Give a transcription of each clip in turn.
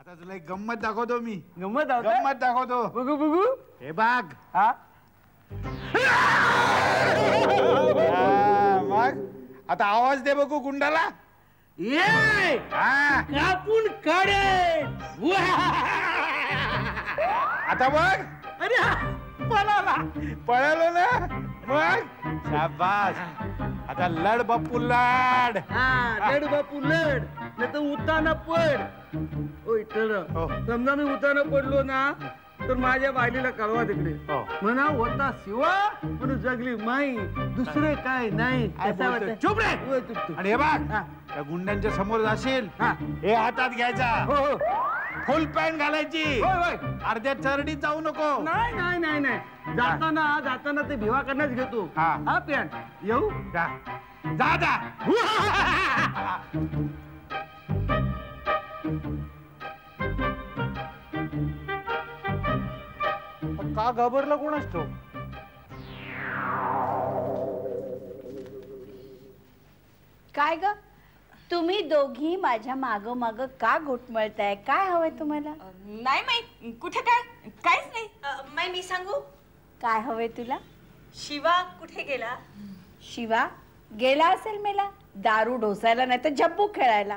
आता तुला एक गंमत दाखवतो मी. गंमत दाखवतो. बघू बघू. हे बघ. हा मग आता आवाज दे बघू गुंडाला. ये कापून काढे. आता बघ. अरे पळालो ना. मग शाबास. आता लढ बाप्पू लढ. लढ बापू लढ नाही तर उताना पड. हो. समजा मी उताना पडलो ना तर माझ्या बायलीला कळवा तिकडे. म्हणा होता शिवा म्हणून जगली माई दुसरे काय नाही. चुप रे. आणि हे बघ त्या गुंड्यांच्या समोर जाशील हे हातात घ्यायचा. फुल पॅन्ट घालायची. अर्ध्या चरडीत जाऊ नको. नाही नाही नाही नाही जाताना ते भिवा करण्याच घेतो. हा पॅन्ट येऊ जा जा. का घाबरला कोण असतो. काय ग तुम्ही दोघी माझ्या माग माग का घोटमळताय. काय हवंय तुम्हाला. नाही माई कुठे काय काहीच नाही. माई मी सांगू काय हवंय तुला. शिवा कुठे गेला. शिवा गेला असेल मेला दारू ढोसायला नाही तर जब्बू खेळायला.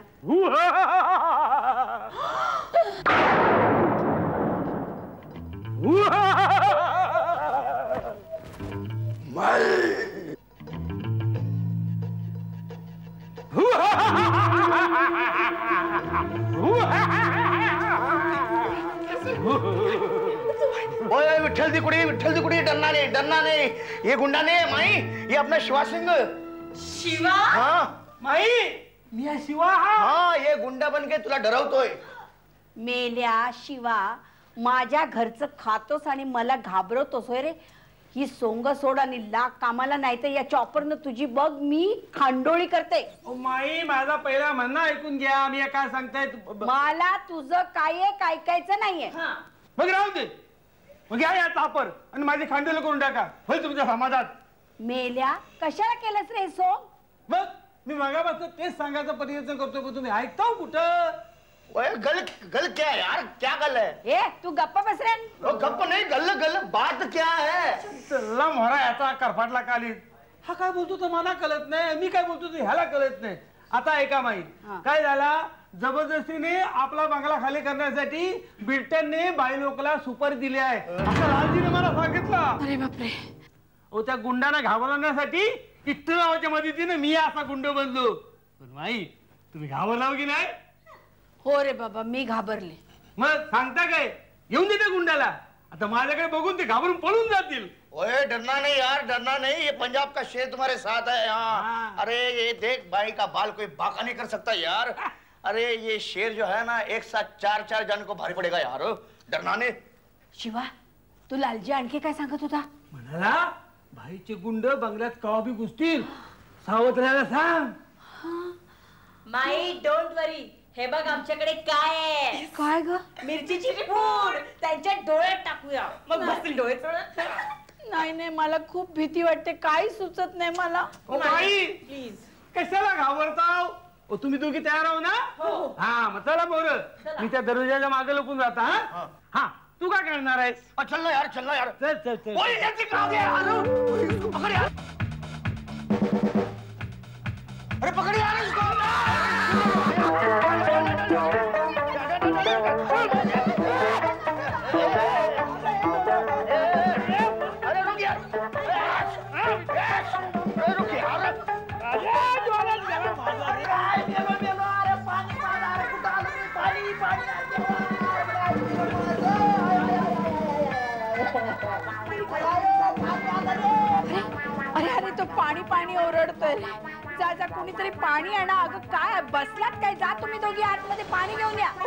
विठ्ठल दी कुड़ी डरना नहीं ये गुंडा नहीं माई ये अपना शिवा सिंह. शिवा. हाँ माई मी शिवा. हाँ ये गुंडा बन के तुला डरवतोय. मेल्या शिवा माझ्या घरचं खातोस आणि मला घाबरवतोस रे. ही सोंग सोड आणि लाग कामाला नाही तर या चॉपरनं तुझी बघ मी खांडोळी करते. माई माझा पहिला म्हणणं ऐकून घ्या. मी काय सांगताय. मला तुझं काय ऐकायचं नाहीये. मग राहू दे. मग या चापर आणि माझी खांडोळी करून टाका. होय तुमच्या समाजात. मेल्या कशाला केलंस रे सोंग. बघ मी मागापासून तेच सांगायचा प्रयत्न करतोय पण तुम्ही ऐकता कुठं. गल क्या है यार. क्या गल है. ए तू गप्पा बस रे. गप्प नहीं गल बात क्या है. चला मोहरा याचा करफाटला काली. हा काय बोलतो तो मला कळत नाही. मी काय बोलतो तो ह्याला कळत नाही. आता ऐका माई काय झाला जबरदस्तीने आपला बंगला खाली करण्यासाठी ब्रिटनने बाई लोकला सुपारी दिली आहे असं लालजीने मला सांगितलं. अरे बापरे. त्या गुंडांना घाबरवण्यासाठी इथं नावाच्या मदतीने मी असा गुंड बनलो. पण माई तुम्ही घाबरलाव की नाही. हो रे बाबा मी घाबरले. मग सांगता काय येऊन देते गुंडाला. आता माझ्याकडे बघून ते घाबरून पळून जातील. ओए डरना नहीं यार डरना नहीं. ये पंजाब का शेर तुम्हारे साथ है यहाँ. अरे ये देख भाई का बाल कोई बाका नहीं कर सकता यार. अरे ये शेर जो है ना एक साथ चार जन को भारी पड़ेगा यार. डरना नहीं. शिवा तू लालजी आणखी काय सांगत होता. म्हणाला भाईचे गुंड बंगल्यात कवा बी घुसतील सावध राहायला सांग. माई डोंट वरी. हे बघ आमच्याकडे काय आहे. काय ग. मिरचीची पूड त्यांच्या डोळ्यात टाकूया मग बसतील डोळे. नाही नाही मला खूप भीती वाटते. काही सुचत नाही मला. माई प्लीज कशाला घाबरताव. तुम्ही दोघी तयार आहो ना. हा मग चला बोर मी त्या दरवाजाच्या मागे लपून जाता. हा तू काय करणार आहेस. चल यार चल चल चल. पकड़ यार. अरे पकड़ यार इसको. अरे रुक यार. रुक यार. अरे अरे तो पाणी पाणी ओरडतोय. जा जा कोणीतरी पाणी आणा. अगं काय बसलात काय. जा तुम्ही दोघी आतमध्ये पाणी घेऊन या.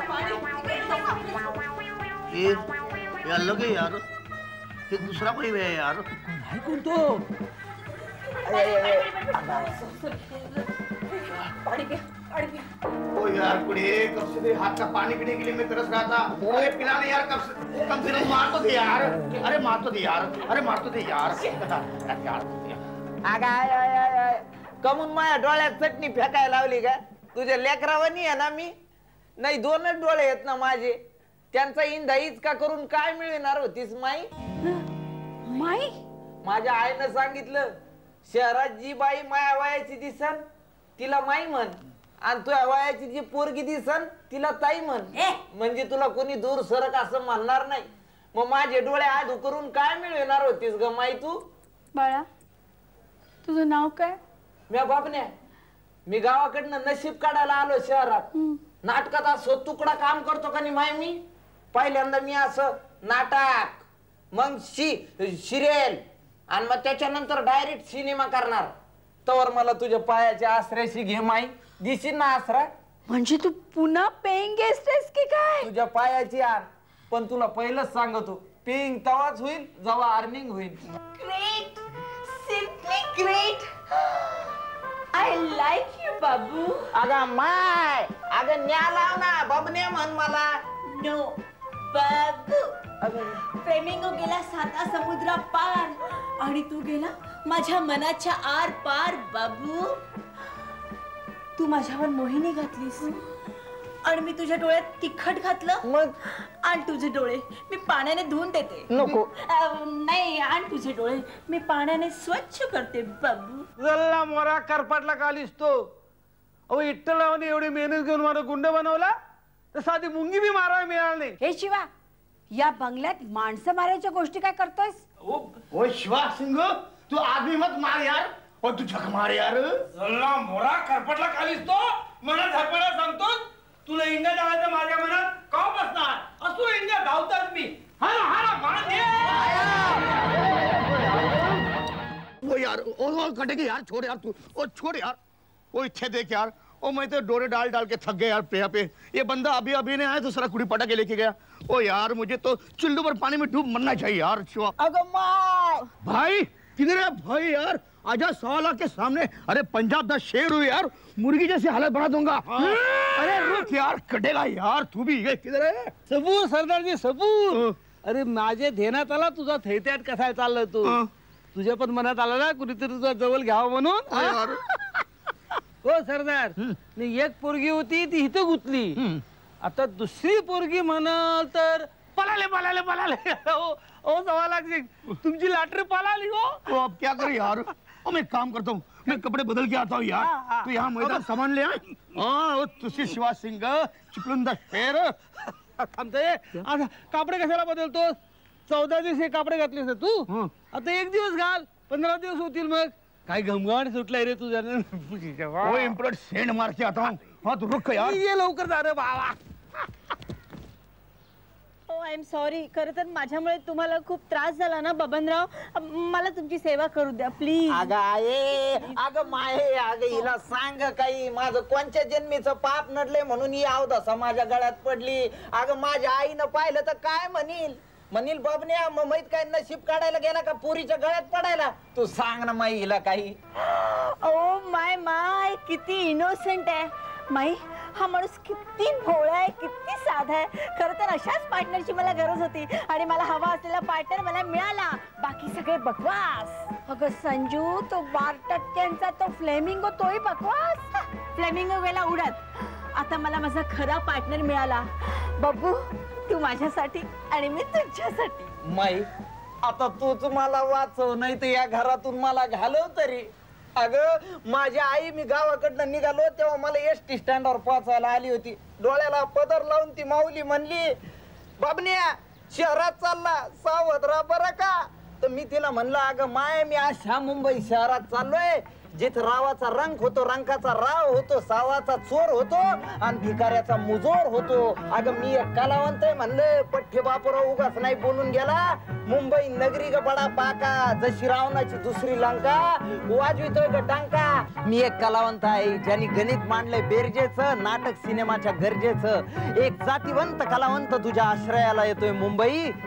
ये अलग है यार. ये दूसरा कोई है यार. नाही कोण तो. ओ यार कुड़ी कब से हाथ का पानी पीने के लिए मैं तरस रहा था. अरे पिला नहीं यार कब से. कम से कम मार तो दे यार. अरे मार तो दे यार. कमून माझ्या डोळ्यात चटणी फेकायला लावली का. तुझ्या लेकरावानी आहे ना मी. नाही 2च डोळे आहेत ना माझे, त्यांचा इंधा इचका करून काय मिळणार होतीस माई? माई माझ्या आईनं सांगितलं, शहरात जी बाई माया वयाची दिसन तिला माई म्हण, आणि तुझ्या वयाची जी पोरगी दिसन तिला ताई म्हण, म्हणजे तुला कोणी दूर सरक असं म्हणणार नाही. मग माझे डोळे आधू करून काय मिळवणार होतीस ग माई तू? बाळा तुझं नाव काय? म्या बाबन्या, मी गावाकडनं नशीब काढायला आलो शहरात. नाटकात असं तुकडा काम करतो का नाही माय मी? पहिल्यांदा मी असं नाटक, मग सिरियल, आणि मग त्याच्यानंतर डायरेक्ट सिनेमा करणार. तवर मला तुझ्या पायाच्या आश्रयाशी घे माई, दिशील ना आसरा? म्हणजे तू पुन्हा पेइंग गेस्ट आहेस की काय? तुझ्या पायाची आण, पण तुला पहिलंच सांगतो, पेइंग तवाच होईल जेव्हा अर्निंग होईल. Great, simply great. I like you बाबू. अगं माय, अगं न्या लाव ना, बबने म्हण मला. नो बाबू. फ्लेमिंगो गेला 7 समुद्र पार आणि तू गेला माझ्या मनाच्या आर पार बाबू. तू माझ्यावर मोहिनी घातलीस आणि मी तुझ्या डोळ्यात तिखट घातलं. मग आणि तुझे डोळे मी पाण्याने धुवून देते. नको. नाही, आणि तुझे डोळे मी पाण्याने स्वच्छ करते बाबू. जल्ला मोरा करपाटला कालीस तो. अहो इट्टलावने एवढी मेहनत घेऊन मला गुंड बनवला तर साधी मुंगी बी मारायला मिळाली नाही. हे शिवा, या बंगल्यात माणसं मारायच्या गोष्टी काय करतोयस? ओ शिवा सिंग, तू आदमी मत मार यार, और तू झक मार यार. जल्ला मोरा करपाटला कालीस तो. मला झापायला सांगतो, तुला इंगा जायचं माझ्या मनात का बसणार? असो इंगा धावतात मी. हा मान दे. ओ यार, ओ कटेगी यार, छोड़ यार तू, ओ छोड़ यार. ओ इच्छे देख यार, ओ मैं तो डोरे डाल डाल के थक गया यार प्रिया पे. ये बंदा अभी अभी ने आया तो सारा कुड़ी पटा के लेके गया. ओ यार मुझे तो चुल्लू पर पानी में डूब मरना चाहिए यार. शिवा अगं माय, भाई किधर है भाई यार? आजा 100 लाख के सामने. अरे पंजाब दा शेर हूँ यार, मुर्गी जैसी हालत बना दूंगा. अरे रुक यार, कटेगा यार तू भी. ये किधर है? सबूर सरदारजी सबूर. अरे माझे ध्येनात आला तुझा थैत्यात कसा चालला तू. तुझ्या पण मनात आला ना कुणीतरी तुझा जवळ घ्यावं म्हणून. यार हो सरदार, एक पोरगी होती ती इथं गुतली. आता दुसरी पोरगी म्हणाल तर पळाले पळाले पळाले. ओ 1.25 लाख तुमची लॉटरी पळाली हो. तो अब क्या करे यार? ओ मैं काम करता हूँ, मैं कपड़े बदल के आता हूँ यार. तू यहाँ मैदान सामान ले आए. हाँ तुझे शिवा सिंग चिपळूणचा शेर. थांबते कापडे कशाला बदलतो? 14 दिवस हे कापडे घातलेस ना तू. आता 1 दिवस घाल, 15 दिवस होतील. मग काय घमघाट सुटलाय रे तुझ्या. वो इम्पोर्ट सेंड मार के आता हूँ. हाँ तू रुक यार. ये लवकर जा रे बाबा. I am sorry. खरं तर माझ्यामुळे तुम्हाला खूप त्रास झाला ना बबनराव. मला तुमची सेवा करू द्या प्लीज. अगं आहे, अगं माये, अगं हिला सांग काही. माझं कोणत्या जन्मीचं पाप नडले म्हणून ही अवदसा माझ्या गळ्यात पडली. अगं माझ्या आईनं पाहिलं तर काय म्हणील बाबन्या, मग माहित काय नशीब काढायला गेला का पुरीच्या गळ्यात पडायला? तू सांग ना माई हिला काही. ओ माय माय, किती इनोसेंट आहे माई. हा माणूस किती भोळा आहे, किती साधा आहे. खरं तर अशाच पार्टनरची मला गरज होती आणि मला हवा असलेला पार्टनर मला मिळाला. बाकी सगळे बकवास. अगं संजू, तो 12% तो फ्लेमिंगो तोही बकवास. फ्लेमिंगो गेला उडत. आता मला माझा खरा पार्टनर मिळाला. बब्बू, तू माझ्यासाठी आणि मी तुझ्यासाठी. माई आता तूच मला वाचव, नाही तर या घरातून मला घालव तरी. अगं माझी आई, मी गावाकडनं निघालो तेव्हा मला एसटी स्टँडवर पोहोचायला आली होती. डोळ्याला पदर लावून ती माऊली म्हणली, बाबन्या शहरात चालला, सावध राहा बरं का. तर मी तिला म्हणलं, अगं माय मी अशा मुंबई शहरात चाललोय जिथं रावाचा रंग होतो, रंकाचा राव होतो, सावाचा चोर होतो आणि भिकाऱ्याचा मुजोर होतो. अगं मी एक कलावंत आहे म्हणलं. पठ्ठे बापूराव उगाच नाही बोलून गेला. मुंबई नगरी ग बडा पाका, जशी रावणाची दुसरी लंका, वाजवितोय ग टांका. मी एक कलावंत आहे ज्यांनी गणित मांडलंय बेरजेचं, नाटक सिनेमाच्या गरजेचं. एक जातीवंत कलावंत तुझ्या आश्रयाला येतोय मुंबई.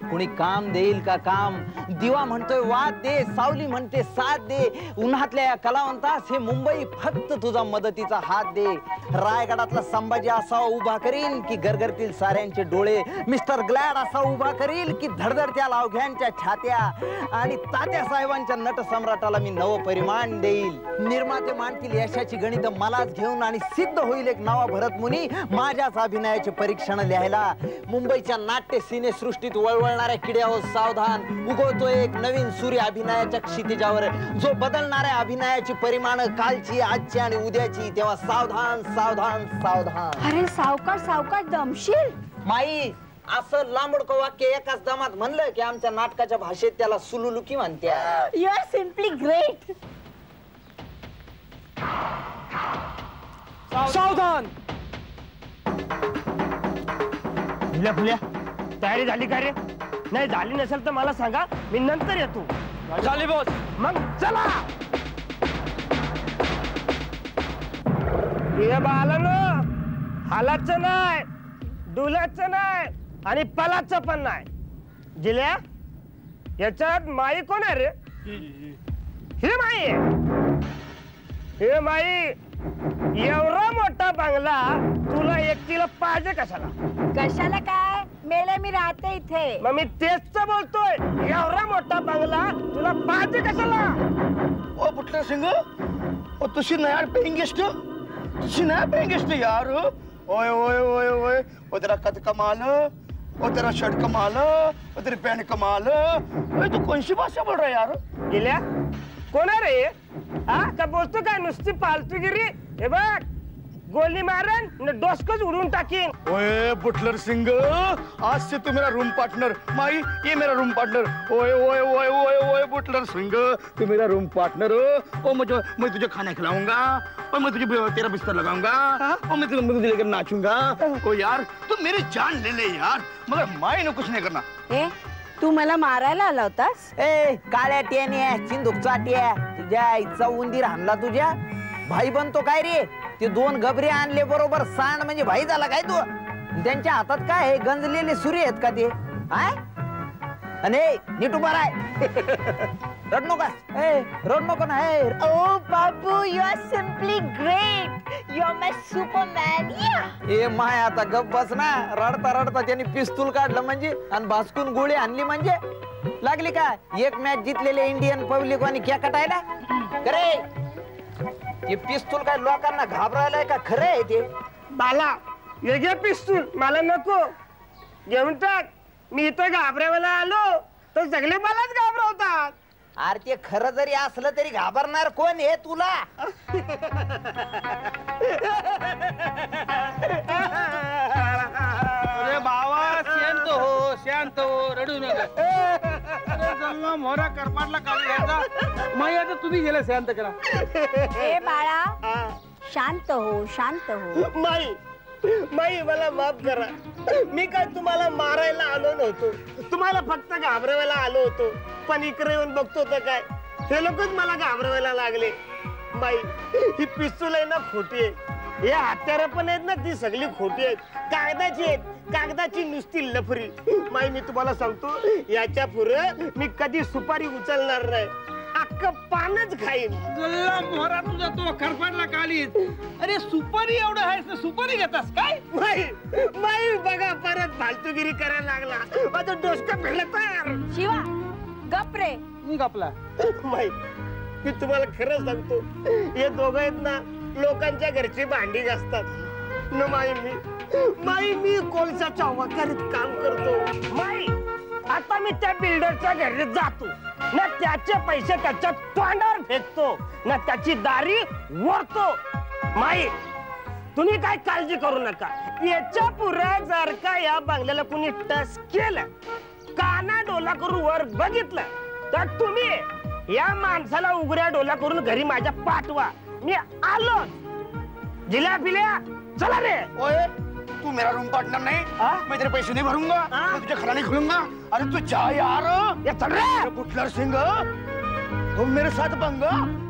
कुणी काम देईल का काम? दिवा म्हणतोय वाद दे, सावली म्हणते साथ दे. उन्हातल्या या कलावंतास हे मुंबई फक्त तुझा मदतीचा हात दे. रायगडातला संभाजी असा उभा करील की गरगरतील साऱ्यांचे डोळे. मिस्टर ग्लॅड असा उभा करील की धडधडत्या लावघ्यांच्या छात्या. आणि तात्या साहेबांच्या नट सम्राटाला मी नव परिमाण देईल. निर्माते मांडतील यशाची गणित मलाच घेऊन आणि सिद्ध होईल एक नवा भरत मुनी माझ्याच अभिनयाचे परीक्षण लिहायला. मुंबईच्या नाट्य सिने सृष्टीत वळवळणाऱ्या किड्यावर सावधान. उगवतो एक नवीन सूर्य अभिनयाच्या क्षितिजावर, जो बदलणाऱ्या अभिनयाची परिमाण कालची, आजची आणि उद्याची. तेव्हा सावधान सावधान सावधान. अरे सावकाश सावकाश दमशील. माई, असं लांबडकं वाक्य एकाच दमात म्हणलं की आमच्या नाटकाच्या भाषेत त्याला सुलुलुकी म्हणत्या. You are simply great. सावधान. फुल्या फुल्या, तयारी झाली का रे? नाही झाली नसेल तर मला सांगा, मी नंतर येतो. झाली बॉस. मग चला. हे बाळांनो, हालाचं नाही, डुलाचं नाही आणि पलाचं पण नाही. जिल्या, याच्यात माई कोण आहे रे? ही माई आहे. हे माई, एवढा मोठा बंगला तुला एकटीला पाहिजे कशाला? कशाला काय? मेले मी राहते इथे. मग मी तेच तर बोलतोय, एवढा मोठा बंगला तुला पाहिजे कशाला? ओ बुटलेर सिंह, ओ तुझी नया पेइंग गेस्ट, तुझी नया पेइंग गेस्ट यार. ओए ओए ओए ओए, ओ तेरा कद कमाल, ओ तेरा शर्ट कमाल, ओ तेरी पैंट कमाल. ओए तू कौन सी भाषा बोल रहा है यार? गेल्या कोण आहे रे? हा का बोलतो काय नुसती पालतूगिरी? हे बघ, गोली मारन न डोसकच उडून टाकीन. ओए बुटलर सिंह, आज से तू मेरा रूम पार्टनर. माई, ये मेरा रूम पार्टनर. ओए ओए ओए ओए ओए बुटलर सिंह, तू मेरा रूम पार्टनर. ओ मैं तुझे खाना खिलाऊंगा, और मैं तुझे तेरा बिस्तर लगाऊंगा, और मैं तुझे लेकर नाचूंगा. ओ यार, तू मेरी जान ले ले यार, मगर माई ने कुछ नहीं करना. ए, तू मला मारायला आला होतास? ए काळ्या टेन्या, चिंदूक चाट्या, तुझ्या आईचा उंदीर हाणला तुझ्या. भाई बनतो काय रे? ते दोन गबरे आणले बरोबर सांड म्हणजे भाई झाला काय तू? त्यांच्या हातात काय आहे? गंजलेले सूर्य आहेत का ते? आणि नीट उभा राय. रड नका, रड नको ना. ओ बाबू, you are simply great. You are my superman. ए माय, आता गप बस ना. रडता रडता त्यांनी पिस्तूल काढलं म्हणजे आणि भासकून गोळी आणली म्हणजे लागली का? एक मॅच जितलेले इंडियन पब्लिक आणि क्या कटायला करे? हे पिस्तूल काय लोकांना घाबरायलाय का? खरं आहे ते? बाला, हे घे पिस्तूल. मला नको, घेऊन टाक. मी इथं घाबरायला आलो तर सगळे मलाच घाबरवतात. अरे ते खरं जरी असलं तरी घाबरणार कोण आहे तुला? अरे बाबा, शांत हो, शांत हो, रडू नका. मोरा करपाटला काढून घ्यायचा. माई, आता तुम्ही गेला शांत करा. ए बाळा, शांत हो, शांत हो. माई, माई मला माफ करा. मी काय तुम्हाला मारायला आलो नव्हतो, तुम्हाला फक्त घाबरवायला आलो होतो. पण इकडे येऊन बघतो तर काय, हे लोकच मला घाबरवायला लागले. माई, ही पिस्तूल आहे ना खोटी आहे, हे हत्यारं पण आहेत ना ती सगळी खोटी आहेत, कागदाची आहेत, कागदाची नुसती लफरी. माई, मी तुम्हाला सांगतो, याच्या पुढे मी कधी सुपारी उचलणार नाही, अख्खं पानच खाईन. मोरा तुझा तो खरपाटला काढीत. अरे सुपारी एवढं आहेस ना, सुपारी घेतास काय? माई, माई बघा, परत फालतूगिरी करायला लागला. माझं डोसकं फिरलं तयार. शिवा, गप रे. मी कापला. माई, मी तुम्हाला खरं सांगतो, हे दोघं आहेत ना लोकांच्या घरची भांडी घासतात न. माई, मी कोळशाच्या वाकारीत काम करतो. माई, आता मी त्या बिल्डरच्या घरी जातो ना, त्याचे पैसे त्याच्या तोंडावर फेकतो ना, त्याची दारी ओढतो. माई, तुम्ही काय काळजी करू नका. याच्या पुढे जर का या बंगल्याला कुणी टच केलं, काना डोला करून वर बघितलं, तर तुम्ही या माणसाला उघड्या डोला करून घरी माझ्या पाठवा. मी आलो. जिल्या पिल्या, चला रे. ओए, तू मेरा रूम पार्टनर नहीं, मैं तेरे पैसे नहीं भरूंगा, मैं तुझे खाना नहीं खिलाऊंगा. अरे तू जा यार. ये चल रे. बुटलर सिंह, तुम मेरे साथ पंगा.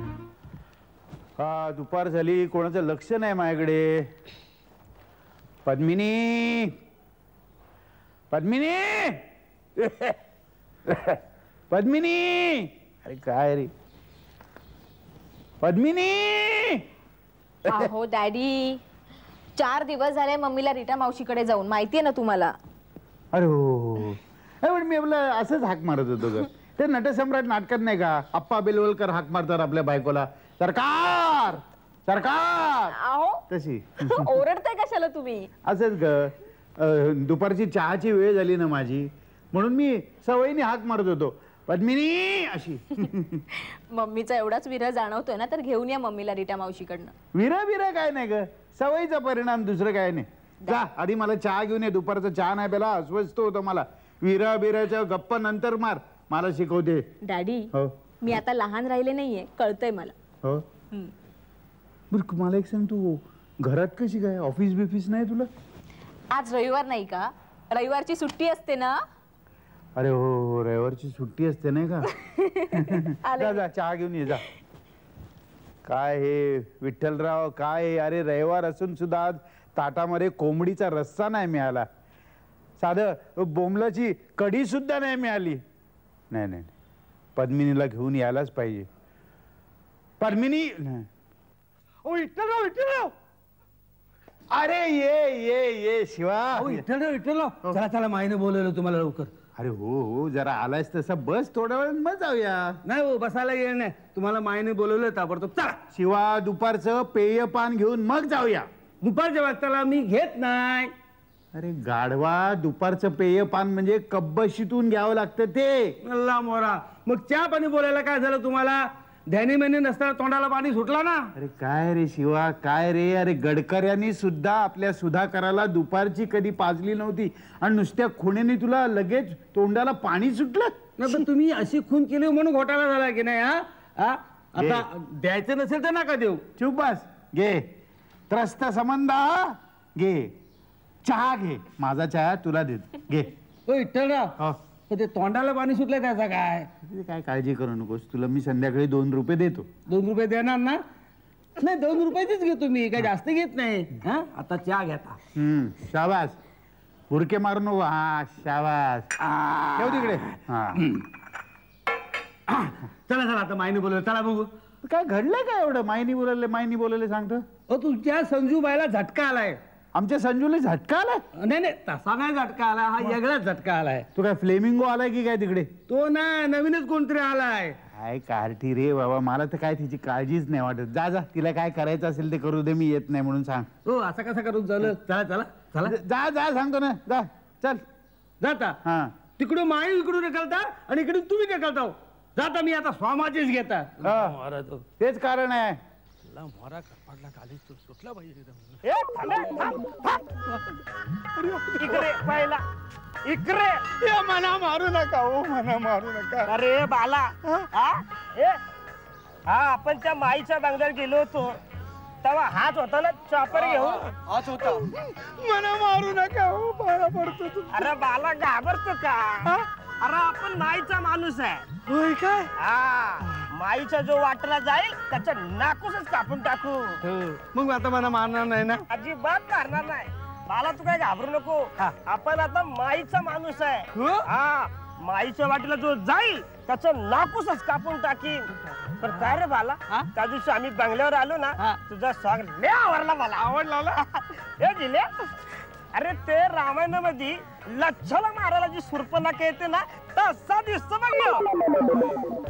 हा, दुपार झाली, कोणाचं लक्ष नाही माझ्याकडे. पद्मिनी, पद्मिनी, पद्मिनी, अरे काय रे पद्मिनी. अहो डॅडी, 4 दिवस झाले मम्मीला रीटा मावशीकडे जाऊन, माहितीये ना तुम्हाला. अरे हो, पण मी आपलं असंच हाक मारत होतो ग. ते नटसम्राट नाटकात नाही का, अप्पा बेलवलकर हाक मारतात आपल्या बायकोला, सरकार सरकार, अहो तशी. ओरडताय कशाला तुम्ही? असंच ग, दुपारची चहाची वेळ झाली ना माझी, म्हणून मी सवयीने हाक मारत होतो, पद्मिनी अशी. मम्मीचा एवढाच विरह जाणवतोय ना, तर घेऊन या मम्मीला रीटा मावशीकडनं. विरह काय नाही ग, सवयीचा परिणाम, दुसरं काय नाही. जा आधी मला चहा घेऊन ये, दुपारचा चहा नाही प्याला, अस्वस्थ होतं मला. विरह बिरहच्या गप्पा नंतर मार, मला शिकवते. डॅडी, हो मी आता लहान राहिले नाहीये, कळतंय मला. हो, बरं मला एक सांग, तू घरात कशी काय, ऑफिस बिफिस नाही तुला? आज रविवार नाही का, रविवारची सुट्टी असते ना. अरे हो, रविवारची सुट्टी असते नाही का. जा जा चहा घेऊन ये जा. काय हे विठ्ठलराव, काय हे, अरे रविवार असून सुद्धा आज ताटामध्ये कोंबडीचा रस्सा नाही मिळाला, साधं बोंबलाची कढी सुद्धा नाही मिळाली. नाही नाही, पद्मिनीला घेऊन यायलाच पाहिजे. पद्मिनी, विठ्ठलराव विठ्ठलराव, अरे ये शिवा. विठ्ठलराव, चला चला, माईने बोलवलं तुम्हाला लवकर. अरे हो हो, जरा आलायस तसा बस, थोड्या वेळ मग जाऊया. नाही हो, बसायला येईल नाही, तुम्हाला माईने बोलवलं ताबडतोब. चला शिवा, दुपारचं पेय पान घेऊन मग जाऊया. दुपारच्या वाजताला मी घेत नाही. अरे गाढवा, दुपारचं पेय पान म्हणजे कब्बशीतून घ्यावं लागतं ते. अल्ला मोरा, मग चहा पाणी बोलायला काय झालं तुम्हाला? ध्यानी महिने नसताना तोंडाला पाणी सुटला ना. अरे काय रे शिवा, काय रे, अरे गडकऱ्यांनी सुद्धा आपल्या सुधाकराला दुपारची कधी पाजली नव्हती, आणि नुसत्या खुणेने तुला लगेच तोंडाला पाणी सुटलं. नाही पण तुम्ही अशी खून केली म्हणून घोटाळा झाला की नाही? हा, आता द्यायचं नसेल तर नका देऊ. चुप बस, घे त्रस्त संबंधा, घे चहा, घे माझा चहा तुला देत, घे. विठ्ठलराव, हो, ते तोंडाला पाणी सुटलं त्याचा काय? काय काळजी करू नकोस, तुला मी संध्याकाळी 2 रुपये देतो. 2 रुपये देणार ना? नाही, 2 रुपयाचीच घेतो मी, काही जास्त घेत नाही. हा, आता चहा घेता. शाबास, बुरके मारू नको. हा शाबास, ठेव तिकडे. हा चला चला, आता माईने बोलवलं, चला बघू. काय घडलंय काय एवढं? माईनी बोलले सांगतो. तुमच्या संजूबाईला झटका आलाय. आमच्या संजूला झटका आलाय? नाही नाही, तसा नाही झटका आलाय, हा वेगळाच झटका आलाय. तू काय फ्लेमिंगो आलाय की काय तिकडे? तो ना, नवीनच कोणतरी आलाय. काय कार्टी रे बाबा, मला तर काय तिची काळजीच नाही वाटत. जा जा, तिला काय करायचं असेल ते करू दे, मी येत नाही म्हणून सांग. हो, असं कसं करून चालू? चला चला चला, जा जा, सांगतो ना, जा चल. जाता? हा, तिकडून माई इकडून ढकलता आणि इकडून तुम्ही ढकलता. जाता, मी आता स्वामाचीच घेता. तेच कारण आहे. इकडे पाहिला, इकडे. मना मारू नका हो, मना मारू नका. अरे बाला, हा आपण त्या माईच्या बंगल्यावर गेलो होतो तेव्हा हाच होता ना चॉपर घेऊन? हाच होता. मना मारू नका हो, पाया पडतो तू. अरे बाला, घाबरतो का? अरे आपण माईचा माणूस आहे. होय काय? हा, माईचा जो वाटला जाईल त्याच्या नाकूसच कापून टाकू. मग आता मला मारणार नाही ना? अजिबात मारणार नाही. बाला, तू काय घाबरू नको, आपण आता माईचा माणूस आहे. हा, माईच्या वाटेला जो जाईल त्याचं नाकूसच कापून टाकीन. तर काय रे बाला, त्या दिवशी आम्ही बंगल्यावर आलो ना, तुझा स्वागत लय आवडला मला. आवडला? हे दिले, अरे ते रामायणामध्ये लच्छला मारायला जी सुरपणखा येते ना, तसा दिसतो बघ.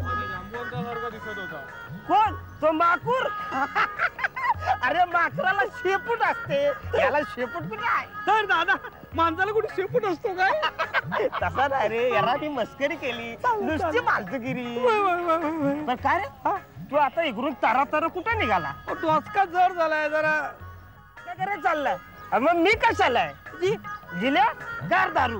कोण तो? माकूर. अरे माकराला शेपूट असते, याला शेपूट कुठे आहे? तर दादा, माणसाला कुठे शेपूट असतो काय? तसा नाही रे, याला मी मस्करी केली, नुसती फालतूगिरी. पण काय रे, तू आता इकडून तारा तारा कुठे निघाला? डोसका जड झालाय जरा. काय करायला चाललाय? मग मी कशाला आहे? जिल्या गार दारू.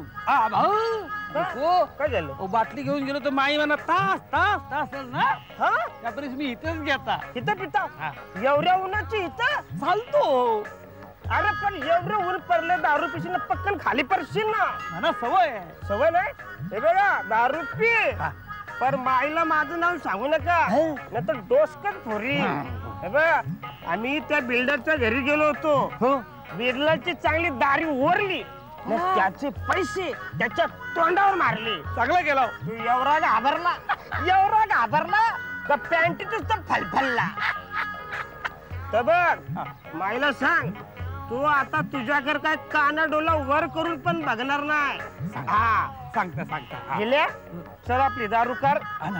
काय झालं? बाटली घेऊन गेलो तर माई म्हणा तास तास तास ना. हा, त्यापरीस मी इथेच घेता. इथं पिता? एवढ्या उन्हाची इथं चालतो. अरे पण एवढं ऊन पडले, दारू पिशीन पक्कन खाली पडशील ना. ना सवय सवय नाही. हे बघा, दारू पी, पण माईला माझं नाव सांगू नका, नाही तर डोसकन फोरी. हे बघा, आम्ही त्या बिल्डरच्या घरी गेलो होतो. बिल्डरची चांगली दारी ओरली, मग त्याचे पैसे त्याच्या तोंडावर मारले. चांगलं केलं. तू एवढा घाबरला का पॅन्टीतच तर फलफलला. तर बघ माईला सांग तू आता तुझ्याकडे काय काना डोला वर करून पण बघणार नाही. हा सांगता गेल्या चल आपली दारू कर.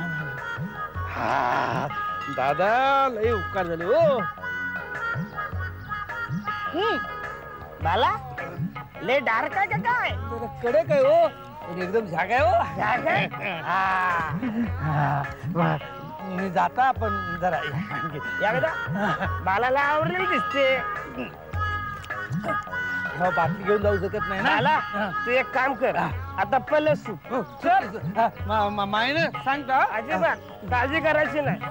दादा लय उपकार झाले हो. बाला ले डार्क आहे का काय? कडे काय हो एकदम झाग आहे हो. मी जाता आपण जरा बालाला आवडलेली दिसते. बाटली घेऊन जाऊ शकत नाही बाला तू एक काम कर आता पलस चल. मायने सांगता अजिबात काळजी करायची नाही.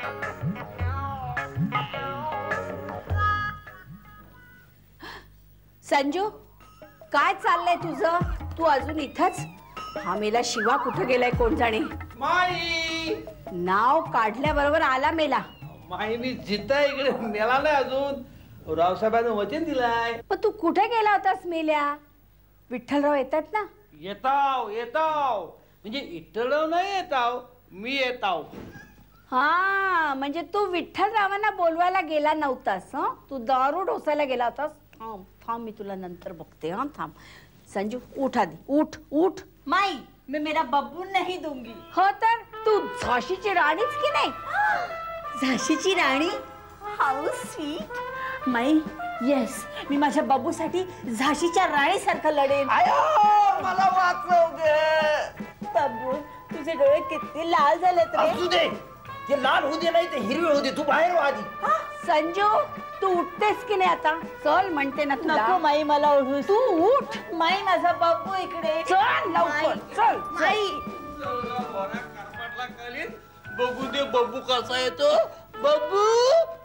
संजू काय चाललंय तुझं? तू अजून इथंच? हा मेला शिवा कुठं गेलाय कोण जाणे. माई नाव काढल्याबरोबर आला मेला. माई मी जिता इकडे नेला नाही अजून. रावसाहेबांनी वचन दिलाय. पण तू कुठे गेला होतास मेल्या? विठ्ठलराव येतात ना? येताव म्हणजे विठ्ठलराव नाही येताव, मी येताव. हा म्हणजे तू विठ्ठलरावांना बोलवायला गेला नव्हतास. हं तू दारू ढोसायला गेला होतास. थांब थांब मी तुला नंतर बघते. हा थांब. संजू उठ आधी उठ उठ. माई मैं मेरा बब्बू नहीं दूंगी. हो तर तू झाशीची राणीच की नाही? झाशीची राणी? How sweet. माई येस मी माझ्या बाबूसाठी झाशीच्या राणीसारखं लढेन. मला वाचव गे. बाबू तुझे डोळे किती लाल झालेत रे. असू दे ते लाल होऊ दे नाही ते हिरवे होऊ दे. तू बाहेर हो आधी. संजू तू उठतेस की नाही आता? चल म्हणते ना तुला. नको माई मला ओढू. तू उठ. माई माझा बाबू इकडे. चल लवकर चल. माई बघू दे बब्बू कसा येतो. बब्बू